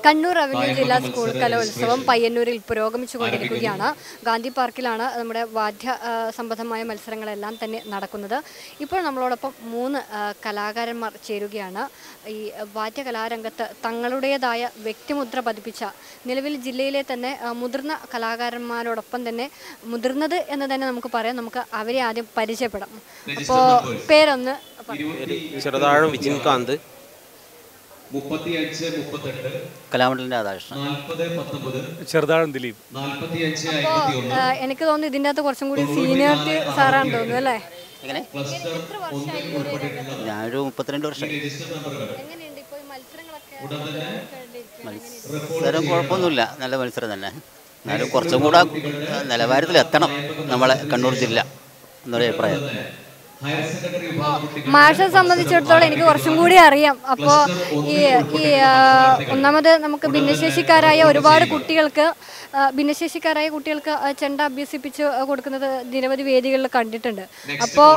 Kannur revenue ജില്ലാ school കലോത്സവം പയ്യന്നൂരിൽ പുരോഗമിച്ചുകൊണ്ടിരിക്കുകയാണ്. ഗാന്ധി പാർക്കിലാണ് നമ്മുടെ വാദ്യ സംബന്ധമായ മത്സരങ്ങളെല്ലാം തന്നെ നടക്കുന്നത്. ഇപ്പോൾ നമ്മളോടൊപ്പം 3 കലാകാരന്മാർ ചേരുകയാണ്. ഈ വാദ്യകലാരംഗത്ത് തങ്ങളുടേതായ വ്യക്തിമുദ്ര പതിപ്പിച്ച നിലവിൽ ജില്ലയിലെ തന്നെ മുതിർന്ന കലാകാരന്മാരോടൊപ്പം തന്നെ മുതിർന്നത് എന്ന് തന്നെ നമുക്ക് പറയാം. നമുക്ക് അവരെ ആദ്യം പരിചയപ്പെടാം. അപ്പോൾ പേരൊന്ന് ചെറുതാഴം വിജിൻകാന്ത്, കലാമണ്ഡലിന്റെ രാധാകൃഷ്ണൻ, ചെറുതാഴം ദിലീപ്. എനിക്ക് തോന്നുന്നു ഇതിൻ്റെ അകത്ത് കുറച്ചും കൂടി സീനിയോറിറ്റി സാറാണ് തോന്നുന്നു അല്ലേ? എങ്ങനെ? ഞാനൊരു 32 വർഷം. മത്സരം കുഴപ്പമൊന്നുമില്ല, നല്ല മത്സരം തന്നെ. എന്നാലും കുറച്ചും കൂടെ നിലവാരത്തിലെത്തണം നമ്മളെ കണ്ണൂർ ജില്ല എന്നൊരു അഭിപ്രായം. മാഷെ സംബന്ധിച്ചിടത്തോളം എനിക്ക് കുറച്ചും കൂടി അറിയാം. അപ്പോൾ ഈ ഒന്നാമത് നമുക്ക് ഭിന്നശേഷിക്കാരായ ഒരുപാട് കുട്ടികൾക്ക് ചെണ്ട അഭ്യസിപ്പിച്ച് കൊടുക്കുന്നത് നിരവധി വേദികളിൽ കണ്ടിട്ടുണ്ട്. അപ്പോൾ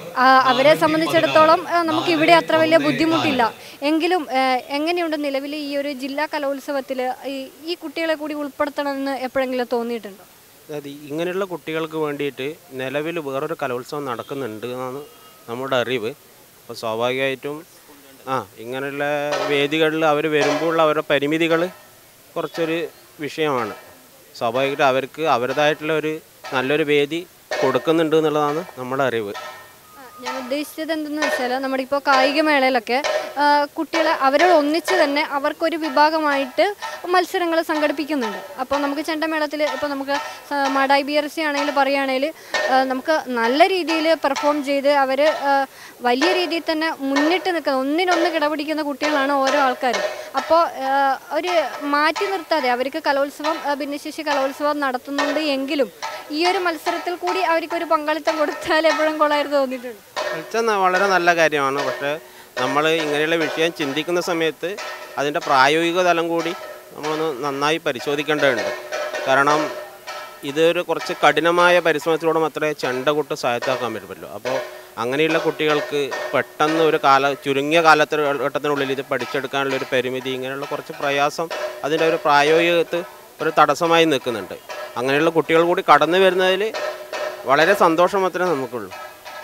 അവരെ സംബന്ധിച്ചിടത്തോളം നമുക്ക് ഇവിടെ അത്ര വലിയ ബുദ്ധിമുട്ടില്ല. എങ്കിലും എങ്ങനെയുണ്ട് നിലവിൽ ഈ ഒരു ജില്ലാ കലോത്സവത്തിൽ ഈ കുട്ടികളെ കൂടി ഉൾപ്പെടുത്തണമെന്ന് എപ്പോഴെങ്കിലും തോന്നിയിട്ടുണ്ടോ? ഇങ്ങനെയുള്ള കുട്ടികൾക്ക് വേണ്ടിയിട്ട് നിലവിൽ വേറൊരു കലോത്സവം നടക്കുന്നുണ്ട് എന്നാണ് നമ്മുടെ അറിവ്. അപ്പോൾ സ്വാഭാവികമായിട്ടും ഇങ്ങനെയുള്ള വേദികളിൽ അവർ വരുമ്പോൾ അവരുടെ പരിമിതികൾ കുറച്ചൊരു വിഷയമാണ്. സ്വാഭാവികമായിട്ടും അവർക്ക് അവരുടേതായിട്ടുള്ള ഒരു നല്ലൊരു വേദി കൊടുക്കുന്നുണ്ട് എന്നുള്ളതാണ് നമ്മുടെ അറിവ്. ഞാൻ ഉദ്ദേശിച്ചത് എന്തെന്ന് വെച്ചാൽ നമ്മുടെ ഇപ്പോൾ കായികമേളയിലൊക്കെ കുട്ടികളെ അവരോട് ഒന്നിച്ച് തന്നെ അവർക്കൊരു വിഭാഗമായിട്ട് മത്സരങ്ങൾ സംഘടിപ്പിക്കുന്നുണ്ട്. അപ്പോൾ നമുക്ക് ചെണ്ടമേളത്തിൽ ഇപ്പോൾ നമുക്ക് മാടായി BRC ആണെങ്കിൽ പറയുകയാണെങ്കിൽ നമുക്ക് നല്ല രീതിയിൽ പെർഫോം ചെയ്ത് അവർ വലിയ രീതിയിൽ തന്നെ മുന്നിട്ട് നിൽക്കുന്ന ഒന്നിനൊന്ന് കിടപിടിക്കുന്ന കുട്ടികളാണ് ഓരോ ആൾക്കാരും. അപ്പോൾ ഒരു മാറ്റി നിർത്താതെ അവർക്ക് ഭിന്നശേഷി കലോത്സവം നടത്തുന്നുണ്ട് എങ്കിലും ഈ ഒരു മത്സരത്തിൽ കൂടി അവർക്കൊരു പങ്കാളിത്തം കൊടുത്താൽ എപ്പോഴും കൊള്ളായിരുന്നു തോന്നിയിട്ടുണ്ട്. വളരെ നല്ല കാര്യമാണ്. പക്ഷേ നമ്മൾ ഇങ്ങനെയുള്ള വിഷയം ചിന്തിക്കുന്ന സമയത്ത് അതിൻ്റെ പ്രായോഗിക തലം കൂടി നമ്മളൊന്ന് നന്നായി പരിശോധിക്കേണ്ടതുണ്ട്. കാരണം ഇതൊരു കുറച്ച് കഠിനമായ പരിശ്രമത്തിലൂടെ മാത്രമേ ചെണ്ടകൊട്ട് സ്വായത്തമാക്കാൻ പറ്റുമല്ലോ. അപ്പോൾ അങ്ങനെയുള്ള കുട്ടികൾക്ക് പെട്ടെന്ന് ഒരു ചുരുങ്ങിയ കാലഘട്ടത്തിനുള്ളിൽ ഇത് പഠിച്ചെടുക്കാനുള്ളൊരു പരിമിതി, ഇങ്ങനെയുള്ള കുറച്ച് പ്രയാസം അതിൻ്റെ ഒരു പ്രായോഗികത്ത് ഒരു തടസ്സമായി നിൽക്കുന്നുണ്ട്. അങ്ങനെയുള്ള കുട്ടികൾ കൂടി കടന്നു വരുന്നതിൽ വളരെ സന്തോഷം മാത്രമേ നമുക്കുള്ളൂ.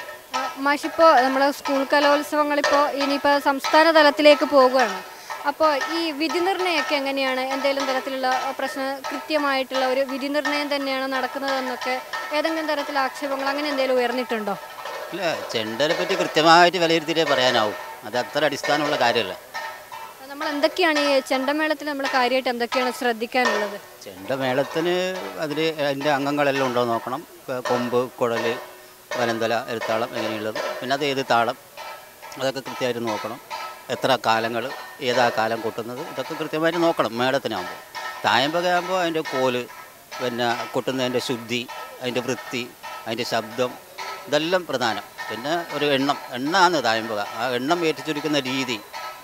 മാഷിപ്പോൾ നമ്മുടെ സ്കൂൾ കലോത്സവങ്ങളിപ്പോൾ ഇനിയിപ്പോൾ സംസ്ഥാന തലത്തിലേക്ക് പോകുകയാണ്. അപ്പോൾ ഈ വിധി നിർണ്ണയമൊക്കെ എങ്ങനെയാണ്? എന്തെങ്കിലും തരത്തിലുള്ള കൃത്യമായിട്ടുള്ള ഒരു വിധി നിർണ്ണയം തന്നെയാണ് നടക്കുന്നതെന്നൊക്കെ ഏതെങ്കിലും തരത്തിലുള്ള ആക്ഷേപങ്ങൾ അങ്ങനെ എന്തെങ്കിലും ഉയർന്നിട്ടുണ്ടോ? ഇല്ല, ചെണ്ടനെ പറ്റി കൃത്യമായിട്ട് വിലയിരുത്തിയിട്ടേ പറയാനാവും. അത് അത്ര അടിസ്ഥാനമുള്ള കാര്യമല്ല. നമ്മൾ എന്തൊക്കെയാണ് ഈ ചെണ്ടമേളത്തിൽ നമ്മൾ കാര്യമായിട്ട് എന്തൊക്കെയാണ് ശ്രദ്ധിക്കാനുള്ളത്? ചെണ്ടമേളത്തിന് അതിൻ്റെ അംഗങ്ങളെല്ലാം ഉണ്ടോ നോക്കണം. കൊമ്പ്, കുഴൽ, വലന്തല, എരുത്താളം എങ്ങനെയുള്ളത്, പിന്നെ അത് ഏത് താളം, അതൊക്കെ കൃത്യമായിട്ട് നോക്കണം. എത്ര കാലങ്ങൾ, ഏതാ കാലം കൊട്ടുന്നത്, ഇതൊക്കെ കൃത്യമായിട്ട് നോക്കണം. മേളത്തിനാകുമ്പോൾ തായമ്പകയാകുമ്പോൾ അതിൻ്റെ കോല്, പിന്നെ കൊട്ടുന്നതിൻ്റെ ശുദ്ധി, അതിൻ്റെ വൃത്തി, അതിൻ്റെ ശബ്ദം, ഇതെല്ലാം പ്രധാനം. പിന്നെ ഒരു എണ്ണമാണ് തായമ്പക. ആ എണ്ണം ഏറ്റിച്ചൊരുക്കുന്ന രീതി,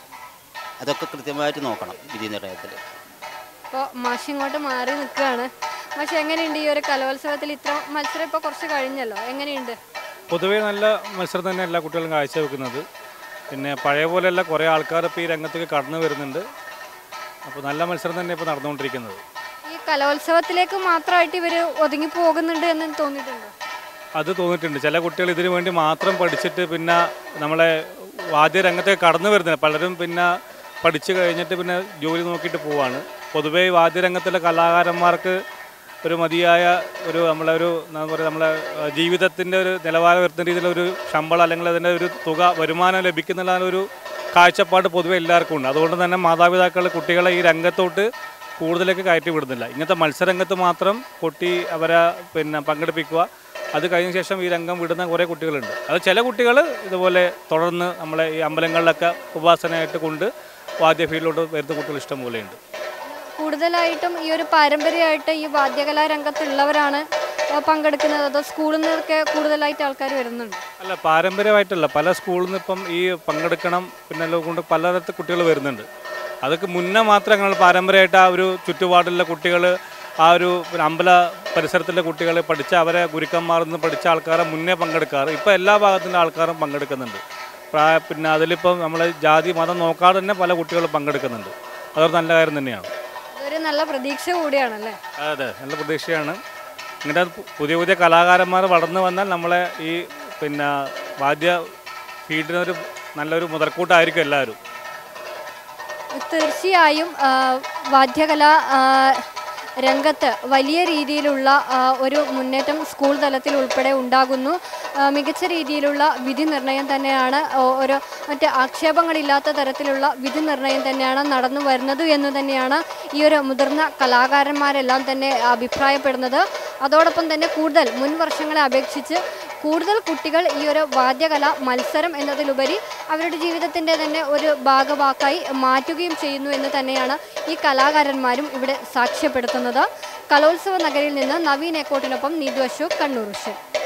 അതൊക്കെ കൃത്യമായിട്ട് നോക്കണം വിധി നിർണ്ണയത്തിൽ. ഇപ്പോൾ മാഷ് ഇങ്ങോട്ട് മാറി നിൽക്കുകയാണ്. മാഷ് എങ്ങനെയുണ്ട് ഈ ഒരു കലോത്സവത്തിൽ? ഇത്ര മത്സരം ഇപ്പോൾ കുറച്ച് കഴിഞ്ഞല്ലോ, എങ്ങനെയുണ്ട്? പൊതുവേ നല്ല മത്സരം തന്നെ എല്ലാ കുട്ടികളും കാഴ്ചവെക്കുന്നത്. പിന്നെ പഴയ പോലെയല്ല, കുറേ ആൾക്കാർ ഇപ്പോൾ ഈ രംഗത്തേക്ക് കടന്നു വരുന്നുണ്ട്. അപ്പോൾ നല്ല മത്സരം തന്നെ ഇപ്പോൾ നടന്നുകൊണ്ടിരിക്കുന്നത്. ഈ കലോത്സവത്തിലേക്ക് മാത്രമായിട്ട് ഇവർ ഒതുങ്ങി പോകുന്നുണ്ട് എന്ന് തോന്നിയിട്ടുണ്ടോ? അത് തോന്നിയിട്ടുണ്ട്. ചില കുട്ടികൾ ഇതിനു വേണ്ടി മാത്രം പഠിച്ചിട്ട് പിന്നെ നമ്മളെ വാദ്യരംഗത്തേക്ക് കടന്നു വരുന്നില്ല. പലരും പിന്നെ പഠിച്ചു കഴിഞ്ഞിട്ട് പിന്നെ ജോലി നോക്കിയിട്ട് പോവാണ്. പൊതുവേ വാദ്യരംഗത്തിലെ കലാകാരന്മാർക്ക് ഒരു മതിയായ ഒരു എന്താ പറയുക, നമ്മളെ ജീവിതത്തിൻ്റെ ഒരു നിലവാരം വരുത്തുന്ന രീതിയിലൊരു ശമ്പളം അല്ലെങ്കിൽ അതിൻ്റെ ഒരു വരുമാനം ലഭിക്കുന്നുള്ള ഒരു കാഴ്ചപ്പാട് പൊതുവെ എല്ലാവർക്കും ഉണ്ട്. അതുകൊണ്ട് തന്നെ മാതാപിതാക്കൾ കുട്ടികളെ ഈ രംഗത്തോട്ട് കൂടുതലേക്ക് കയറ്റി വിടുന്നില്ല. ഇങ്ങനത്തെ മത്സരരംഗത്ത് മാത്രം അവരെ പങ്കെടുപ്പിക്കുക. അത് കഴിഞ്ഞ ശേഷം ഈ രംഗം വിടുന്ന കുറേ കുട്ടികളുണ്ട്. അത് ചില കുട്ടികൾ ഇതുപോലെ തുടർന്ന് നമ്മളെ ഈ അമ്പലങ്ങളിലൊക്കെ ഉപാസനയായിട്ട് കൊണ്ട് വാദ്യ ഫീൽഡിലോട്ട് വരുന്ന കുട്ടികൾ ഇഷ്ടം പോലെയുണ്ട്. കൂടുതലായിട്ടും ഈ ഒരു പാരമ്പര്യമായിട്ട് ഈ വാദ്യകലാ രംഗത്തുള്ളവരാണ് പങ്കെടുക്കുന്നത്, അതോ സ്കൂളിൽ നിന്നൊക്കെ കൂടുതലായിട്ട് ആൾക്കാർ വരുന്നുണ്ട്? അല്ല, പാരമ്പര്യമായിട്ടല്ല, പല സ്കൂളിൽ നിന്ന് ഇപ്പം ഈ പങ്കെടുക്കണം പിന്നെ കൊണ്ട് പലതരത്തിൽ കുട്ടികൾ വരുന്നുണ്ട്. അതൊക്കെ മുന്നേ മാത്രമേ ഞങ്ങൾ പാരമ്പര്യമായിട്ട് ആ ഒരു ചുറ്റുപാടിലുള്ള കുട്ടികൾ, ആ ഒരു അമ്പല പരിസരത്തിലെ കുട്ടികൾ പഠിച്ച അവരെ ഗുരുക്കന്മാരിൽ നിന്ന് പഠിച്ച ആൾക്കാരെ മുന്നേ പങ്കെടുക്കാറ്. ഇപ്പോൾ എല്ലാ ഭാഗത്തിൻ്റെ ആൾക്കാരും പങ്കെടുക്കുന്നുണ്ട്. പിന്നെ അതിലിപ്പം നമ്മൾ ജാതി മതം നോക്കാതെ തന്നെ പല കുട്ടികളും പങ്കെടുക്കുന്നുണ്ട്. അതൊരു നല്ല കാര്യം തന്നെയാണ്. അതൊരു നല്ല പ്രതീക്ഷ കൂടിയാണല്ലേ? അതെ, നല്ല പ്രതീക്ഷയാണ്. ഇങ്ങനെ പുതിയ പുതിയ കലാകാരന്മാർ വളർന്നു വന്നാൽ നമ്മളെ ഈ പിന്നെ വാദ്യ ഫീൽഡിനൊരു നല്ലൊരു മുതൽക്കൂട്ടായിരിക്കും എല്ലാവരും. തീർച്ചയായും വാദ്യകല രംഗത്ത് വലിയ രീതിയിലുള്ള ഒരു മുന്നേറ്റം സ്കൂൾ തലത്തിൽ ഉൾപ്പെടെ ഉണ്ടാകുന്നു. മികച്ച രീതിയിലുള്ള വിധി നിർണയം തന്നെയാണ്, ഒരു മറ്റ് ആക്ഷേപങ്ങളില്ലാത്ത തരത്തിലുള്ള വിധി നിർണയം തന്നെയാണ് നടന്നു വരുന്നത് എന്ന് തന്നെയാണ് ഈ ഒരു മുതിർന്ന കലാകാരന്മാരെല്ലാം തന്നെ അഭിപ്രായപ്പെടുന്നത്. അതോടൊപ്പം തന്നെ കൂടുതൽ മുൻ വർഷങ്ങളെ അപേക്ഷിച്ച് കൂടുതൽ കുട്ടികൾ ഈ ഒരു വാദ്യകല മത്സരം എന്നതിലുപരി അവരുടെ ജീവിതത്തിൻ്റെ തന്നെ ഒരു ഭാഗവാക്കായി മാറ്റുകയും ചെയ്യുന്നു എന്ന് തന്നെയാണ് ഈ കലാകാരന്മാരും ഇവിടെ സാക്ഷ്യപ്പെടുത്തുന്നത്. കലോത്സവ നഗരിയിൽ നിന്ന് നവീൻ എക്കോട്ടിനൊപ്പം നീതു അശോക്, കണ്ണൂർ വിഷൻ.